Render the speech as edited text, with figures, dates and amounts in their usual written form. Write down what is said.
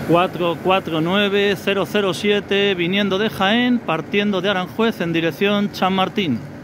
449007 viniendo de Jaén, partiendo de Aranjuez en dirección Chamartín.